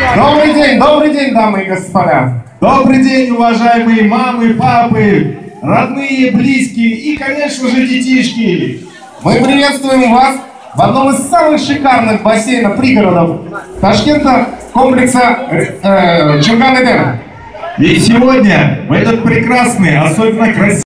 Добрый день, дамы и господа. Добрый день, уважаемые мамы, папы, родные, близкие и, конечно же, детишки. Мы приветствуем вас в одном из самых шикарных бассейнов пригородов Ташкента, комплекса Чунган-Эдем. Ведь сегодня, в этот прекрасный, особенно красивый